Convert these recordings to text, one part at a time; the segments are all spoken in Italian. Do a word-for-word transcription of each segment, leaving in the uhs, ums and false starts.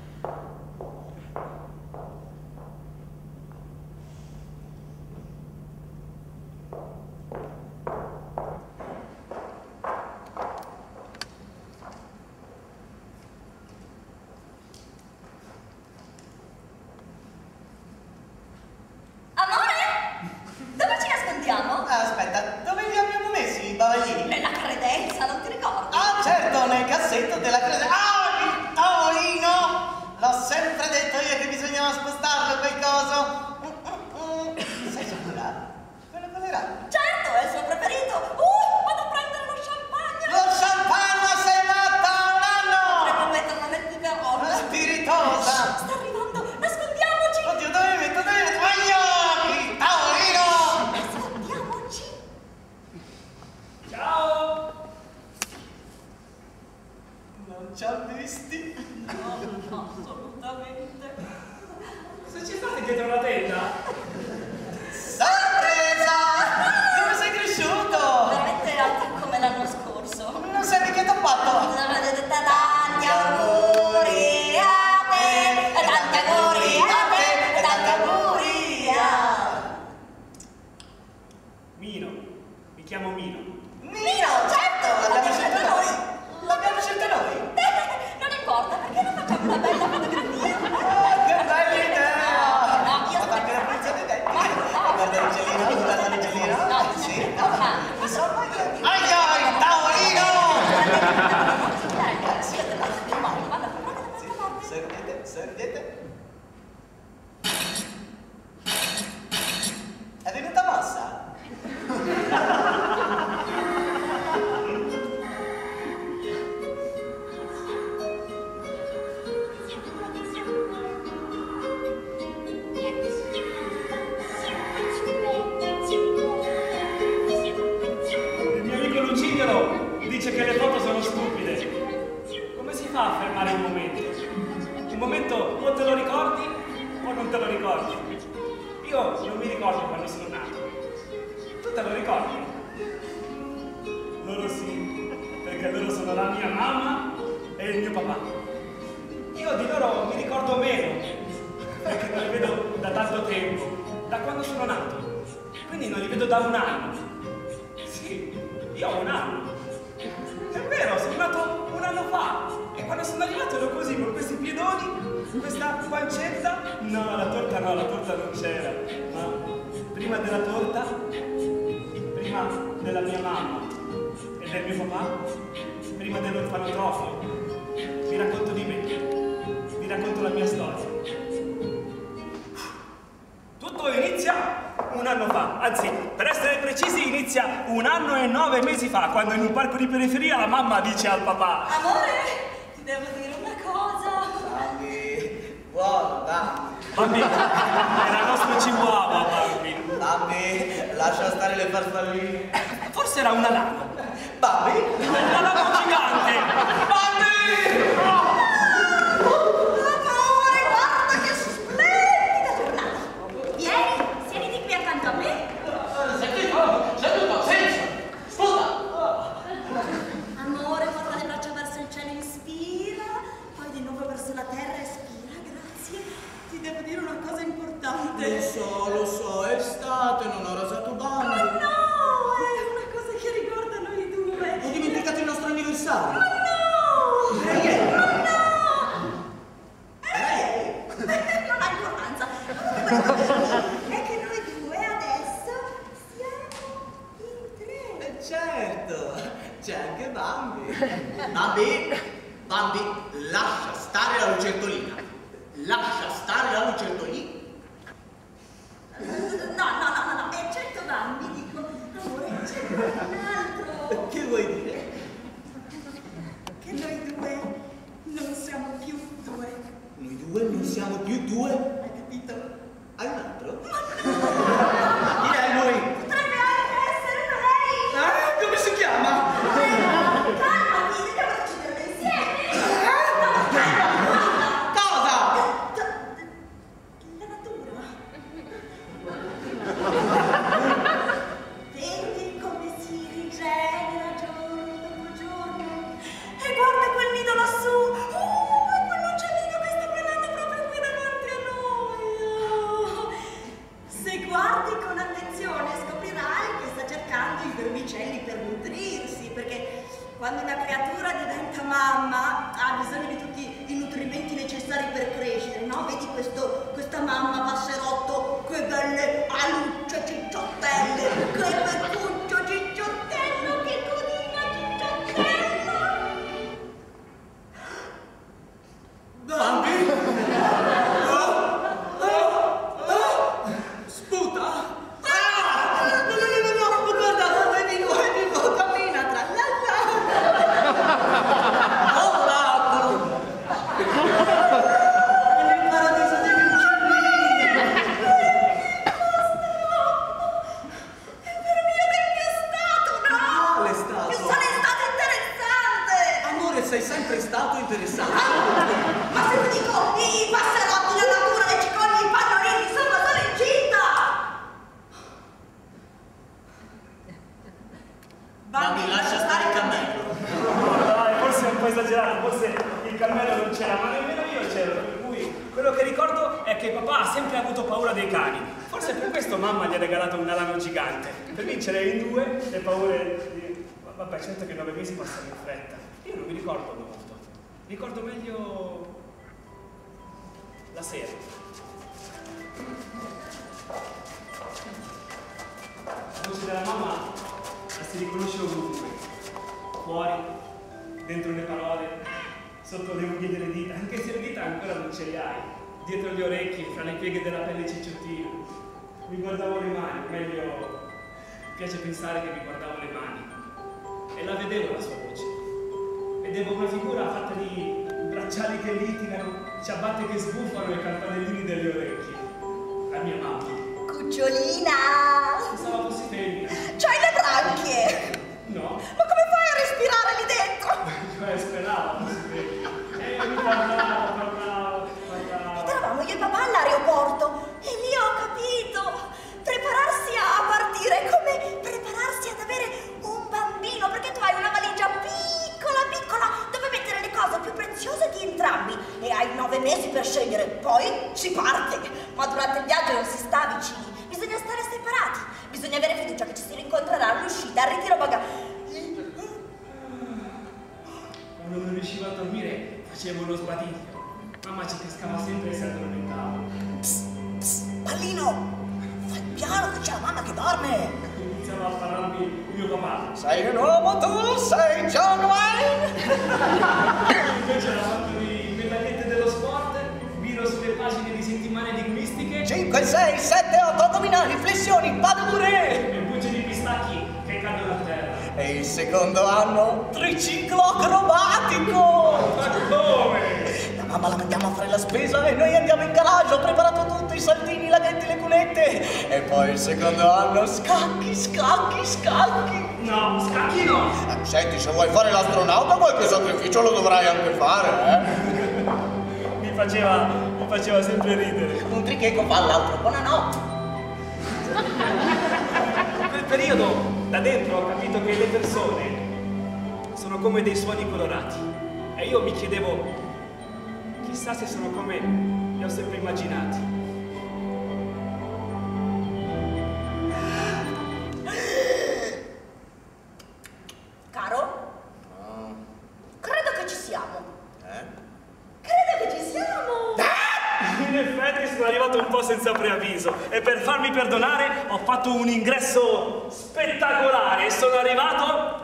Dice al papà: amore, ti devo dire una cosa. Bambi, guarda. Bambi, era il nostro chihuahua, Bambi. Bambi, lascia stare le farfalline. Forse era una lama. Bambi? Una lama gigante. Bambi! Amore, guarda che splendida giornata. Vieni, siediti qui accanto a me. Senti, seduto, senza. Scusa. Amore, porta le braccia verso il cielo, inspira, poi di nuovo verso la terra, espira, grazie. Ti devo dire una cosa importante. Lo so, lo so, è estate, non ho rasato Bambi. Ma no, è una cosa che riguarda noi due. Ho dimenticato il nostro anniversario. Ma no! Era ieri. Ma no! Era ieri. Non ha importanza. È che noi due adesso siamo in tre. Eh, certo, c'è anche Bambi. Bambi, Bambi, lascia stare la lucertolina. Lascia stare la lucertolina. No, no, no, no, no, eccetto Bambi, dico, amore, c'è un altro. Che vuoi dire? Che noi due non siamo più due. Noi due non siamo più due? Hai capito? Hai un altro? Ma no! Chi è lui? Potrebbe anche essere lei! Ah, come si chiama? Calmati, dobbiamo decidere insieme! No, calma, Cosa? la natura. Vedi come si rigenera giorno dopo giorno? E guarda quel nido lassù! Oh, quell'uccellino che sta per ha bisogno di tutti i nutrimenti necessari per crescere, no? Vedi questo, questa mamma passerotto, che belle alucce cicciottelle, che beccuccio cicciottello, che codina cicciottello. Bambi? Oh, oh, oh. Sputa? Ah! No, no, no, no, no, guarda, è vivo, è vivo, cammina, tra la la. Oh, l'albero! È il paradiso degli uccellini! È vero mio che mi è stato, no? Quale è stato? Che sono stato interessante! Amore, sei sempre stato interessante. Ma se ti dico, i passerotti, la natura, le cicoglie, i pannolini, sono solo incinta! Bambi, lascia stare il cammello. Dai, forse è un po' esagerato, forse il cammello non c'era, ma nemmeno io c'ero, per cui quello che ricordo è che papà ha sempre avuto paura dei cani. Forse per questo mamma gli ha regalato un alano gigante, per vincere in due le paure di... Vabbè, certo che nove mesi passano in fretta. Io non mi ricordo molto, ricordo meglio la sera. La voce della mamma la si riconosce ovunque, fuori, dentro le parole, sotto le unghie delle dita, anche se le dita ancora non ce le hai, dietro gli orecchi, fra le pieghe della pelle cicciottina. Mi guardavo le mani, meglio, mi piace pensare che mi guardavo le mani e la vedevo la sua voce. Vedevo una figura fatta di bracciali che litigano, ciabatte che sbuffano e campanellini delle orecchie. La mia mamma. Cucciolina! Pensavo fossi femmina. C'hai le branchie! No. Ma come fai a respirare lì dentro? Cioè, speravo fossi femmina. E mi parlavo, parlavo, parlavo. Eravamo io e papà all'aeroporto e lì ho capito. Prepararsi a partire è come prepararsi ad avere un bambino, perché tu hai una valigia piccola, piccola, dove mettere le cose più preziose di entrambi e hai nove mesi per scegliere, poi si parte. Ma durante il viaggio non si sta vicini, bisogna stare separati, bisogna avere fiducia che ci si rincontrerà all'uscita, al ritiro bagagli. Quando non riuscivo a dormire facevo uno sbadiglio. Mamma ci cascava sempre e si addormentava. Psst, psst, pallino, fai piano che c'è la mamma che dorme. Iniziava a parlarmi mio papà. Sei un uomo tu, sei John Wayne! Invece era fatto di medagliette dello sport, viro sulle pagine di settimane linguistiche cinque, sei, sette, otto addominali, flessioni, pas de bourrée! e bucce di pistacchi che cadono a terra. E il secondo anno, triciclo acrobatico! Ma come? La mamma la mettiamo a fare la spesa e noi andiamo in garage, ho preparato tutto, i saltini, i laghetti, le cunette. E poi il secondo anno, scacchi, scacchi, scacchi. No, scacchi no! Eh, senti, se vuoi fare l'astronauta qualche sacrificio lo dovrai anche fare, eh? Mi faceva, mi faceva sempre ridere. Un tricheco fa all'altro, buonanotte. In quel periodo, da dentro, ho capito che le persone sono come dei suoni colorati. E io mi chiedevo, chissà se sono come li ho sempre immaginati. Caro? Credo che ci siamo. Eh? Credo che ci siamo. In effetti sono arrivato un po' senza preavviso e per farmi perdonare ho fatto un ingresso spettacolare e sono arrivato...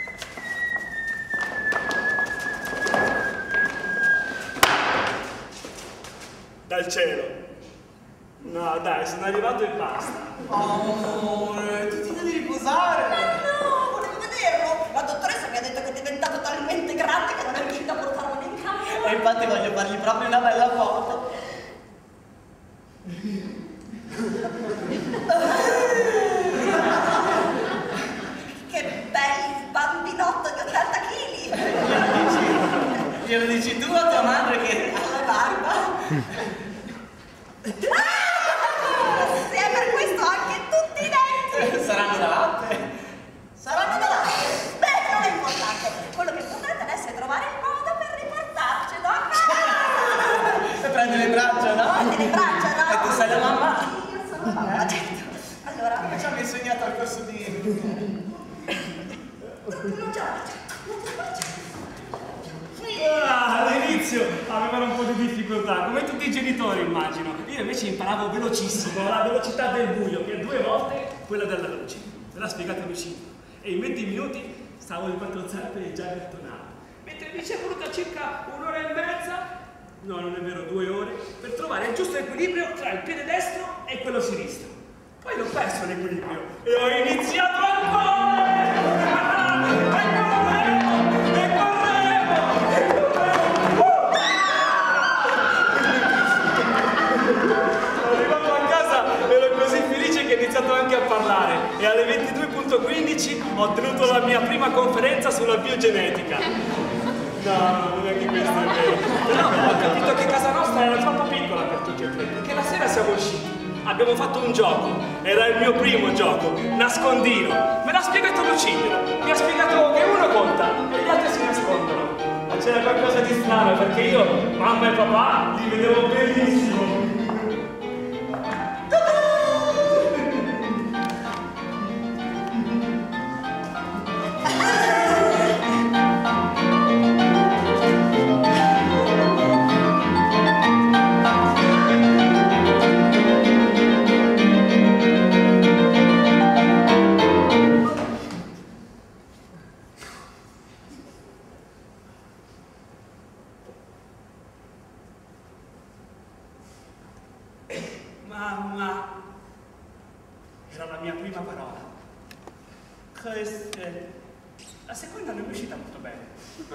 dal cielo. No, dai, sono arrivato e basta. Amore, tu ti devi riposare. Ma no, volevo vederlo. La dottoressa mi ha detto che è diventato talmente grande che non è riuscita a portarlo in camera. E infatti voglio fargli proprio una bella foto. Che bel bambinotto di ottanta chili. Glielo dici tu a tua madre che Ha la barba. Ah! Se è per questo anche tutti i denti. saranno da latte. Saranno da latte? Beh, non è importante. Quello che è importante adesso è trovare il modo per riportarcelo a casa. E prendi le braccia, no? Prendi le braccia, no? E tu sei la mamma? Io sono la mamma, certo. Allora... Come ci hanno insegnato al corso di... Non ce la faccio. Non ce la faccio. Ah, all'inizio avevano un po' di difficoltà, come tutti i genitori immagino. Io invece imparavo velocissimo, la velocità del buio, che è due volte quella della luce. Me l'ha spiegato Luciano. E in venti minuti stavo in quattro zampe e già gettonato. Mentre mi ci è voluta circa un'ora e mezza, no non è vero, due ore, per trovare il giusto equilibrio tra il piede destro e quello sinistro. Poi l'ho perso l'equilibrio e ho iniziato a correre! Ho iniziato anche a parlare e alle ventidue e quindici ho tenuto la mia prima conferenza sulla biogenetica. No, non è che questo è vero. Però ho capito che casa nostra era troppo piccola per tutti e tre, perché la sera siamo usciti. Abbiamo fatto un gioco, era il mio primo gioco, nascondino. Me l'ha spiegato Lucignolo, mi ha spiegato che uno conta e gli altri si nascondono. Ma c'era qualcosa di strano perché io, mamma e papà, li vedevo benissimo. Mamma, era la mia prima parola. Queste... La seconda non è uscita molto bene.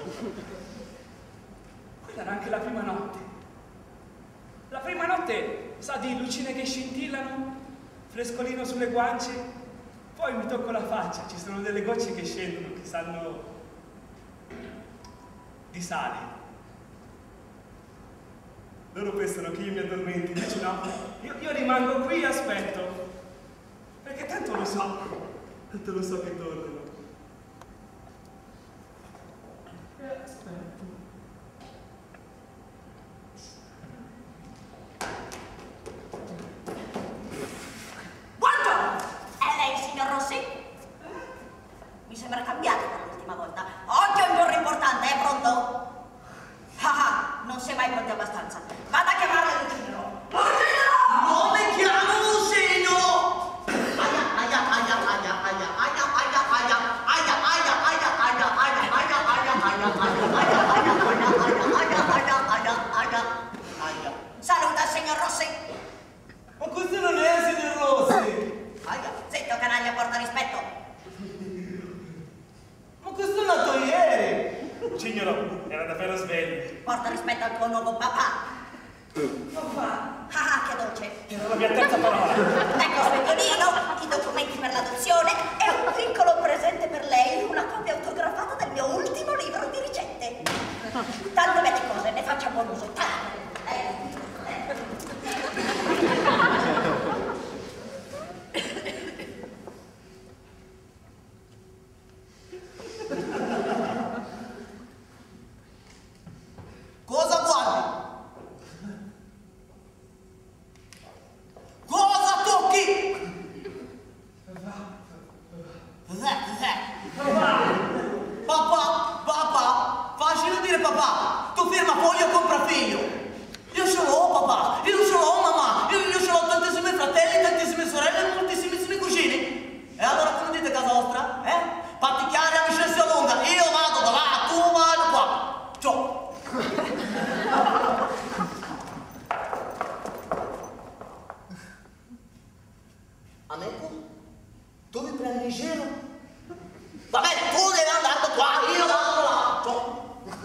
Quella era anche la prima notte. La prima notte sa di lucine che scintillano, frescolino sulle guance, poi mi tocco la faccia, ci sono delle gocce che scendono, che sanno di sale. Loro pensano che io mi addormenti, invece no, io, io rimango qui e aspetto, perché tanto lo so, tanto lo so che tornano. E aspetto. Buongiorno! È lei, signor Rossi? Mi sembra cambiato dall'ultima volta. Oggi è un giorno importante, è pronto? Ah ah, non si è mai pronti abbastanza. Vada a chiamare Lucignolo. Lucignolo! Non mi chiamo Lucignolo! Aia, aia, aia, aia, aia, aia, aia, aia, aia, aia, aia, aia, aia, aia, aia, aia, aia, aia, aia, aia. Saluta il signor Rossi. Ma questo non è il signor Rossi! Aia, zitto canaglia, porta rispetto. Ma questo è nato ieri! Lucignolo era davvero sveglio. Porta rispetto al tuo nuovo papà. Papà, Ah ah, che dolce. era la mia terza parola. Ecco svegliolino, i documenti per l'adozione e un piccolo presente per lei, una copia autografata del mio ultimo libro di ricette. Tante belle cose, ne faccia buon uso, tante. Eh, Cosa guardi? Cosa tocchi? Papà, papà, facile dire papà, tu firma foglio compra figlio. Io ce l'ho papà, io ce l'ho mamma, io, io ce l'ho tantissimi fratelli, tantissime sorelle e moltissimissimi cugini. E allora come dite casa vostra? Eh? Patti chiari, amicizia lunga, io vado da là, tu vai qua. Ciao. Amico, tu mi prendi in giro? Va bene, tu devi andare da qua, io vado là. Ciao.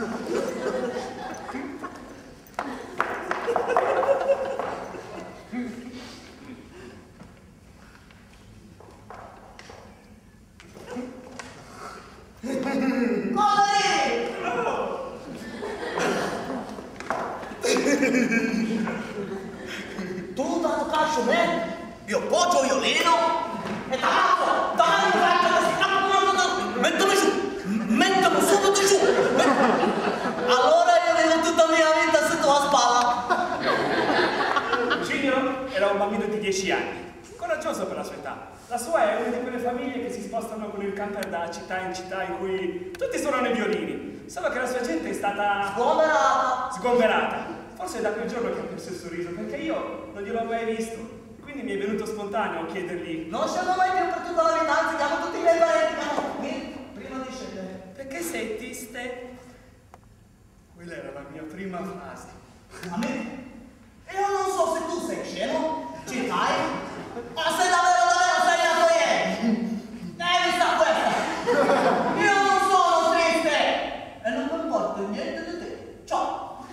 Tu dato calcio a me? Io poggio violino e tanto, dai, dai, mettimi giù, mettimi subito giù. Allora io vivo tutta la mia vita seduto a spalla. Lucignolo era un bambino di dieci anni, coraggioso per la sua età. La sua è una di quelle famiglie che si spostano con il camper da città in città in cui tutti suonano i violini, solo che la sua gente è stata Sgomberata. sgomberata. Forse è da quel giorno che ha perso il sorriso, perché io non gliel'ho mai visto. Quindi mi è venuto spontaneo chiedergli: Non scelgo mai più per tutta la vita, anzi chiamo tutti i miei parenti, chiamo mi, prima di scegliere. perché sei triste? Quella era la mia prima frase. A me? Io non so se tu sei scemo, ci fai? O se davvero davvero sei nato ieri? Hai visto questa? Io non sono triste! E non mi importa niente di te. Ciao!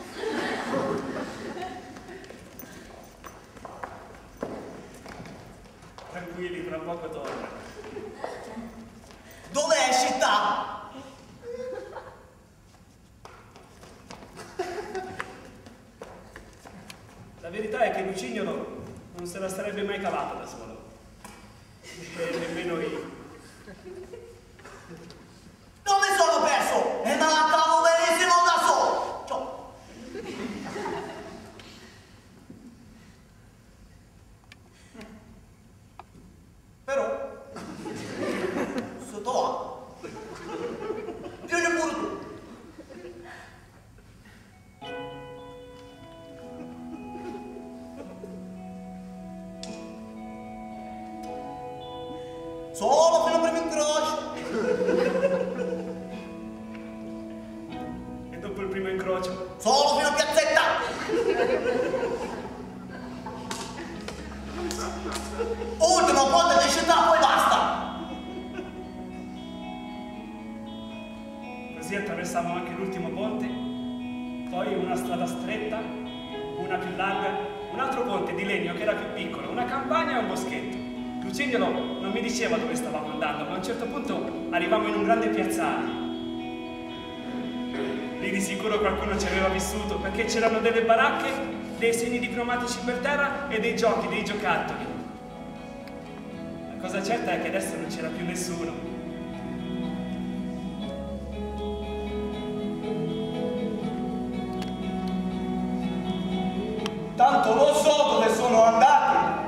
Tranquilli, tra poco torna. Dov'è città? La verità è che Lucignolo non se la sarebbe mai cavata da solo. E nemmeno io. Dove sono perso? E me la cavo benissimo da solo! Ciao! Però, sotto là, vieni pure tu. Solo fino al primo incrocio. E dopo il primo incrocio? Solo fino a piazzetta. Ultimo ponte di città, poi basta. Così attraversammo anche l'ultimo ponte, poi una strada stretta, una più larga, un altro ponte di legno che era più piccolo, una campagna e un boschetto. Lucignolo non mi diceva dove stavamo andando, ma a un certo punto arrivavamo in un grande piazzale. Lì di sicuro qualcuno ci aveva vissuto, perché c'erano delle baracche, dei segni diplomatici per terra e dei giochi, dei giocattoli. La cosa certa è che adesso non c'era più nessuno. Tanto lo so dove sono andati.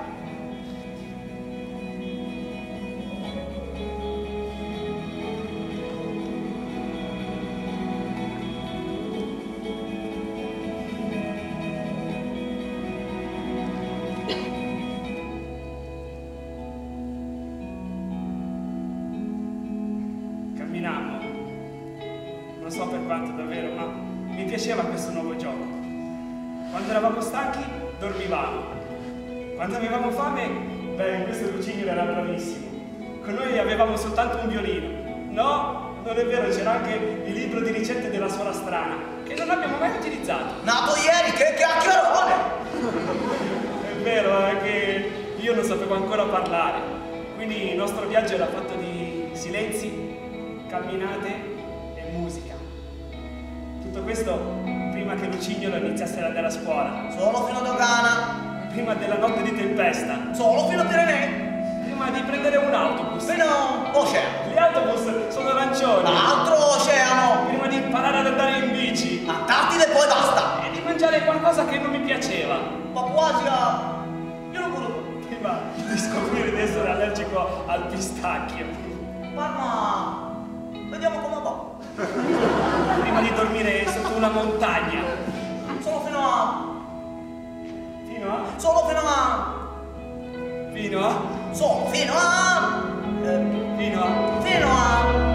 Camminammo, non so per quanto davvero, ma mi piaceva questo nuovo gioco. Quando eravamo stanchi, dormivamo. Quando avevamo fame, beh, questo Lucignolo era bravissimo. Con noi avevamo soltanto un violino. No, non è vero, c'era anche il libro di ricette della suora strana, che non abbiamo mai utilizzato. Nato ieri, che chiacchierone! È vero, è che io non sapevo ancora parlare. Quindi il nostro viaggio era fatto di silenzi, camminate e musica. Tutto questo prima che Lucignolo iniziasse ad andare a scuola, Solo fino a Dogana, prima della notte di tempesta, solo fino a Pirenei, prima di prendere un autobus. fino a Oceano. Gli autobus sono arancioni. Altro oceano, Prima di imparare ad andare in bici Antartide e poi basta. e di mangiare qualcosa che non mi piaceva. Papuasia, io non volevo. Prima di scoprire di essere allergico al pistacchio. Mamma, vediamo come va. Prima di dormire sotto una montagna. Solo fino a... Fino a... Solo fino a... Fino a... Solo fino a... eh, Fino a... Fino a...